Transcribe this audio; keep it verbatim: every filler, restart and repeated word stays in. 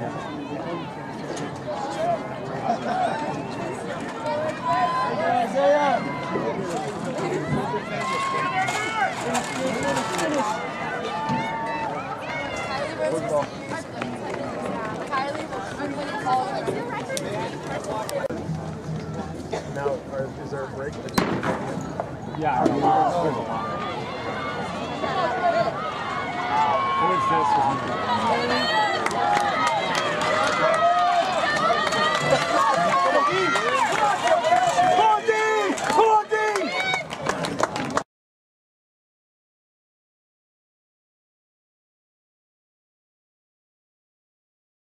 Now, are, is there a break? Yeah, I don't know. There's a lot. Who is this?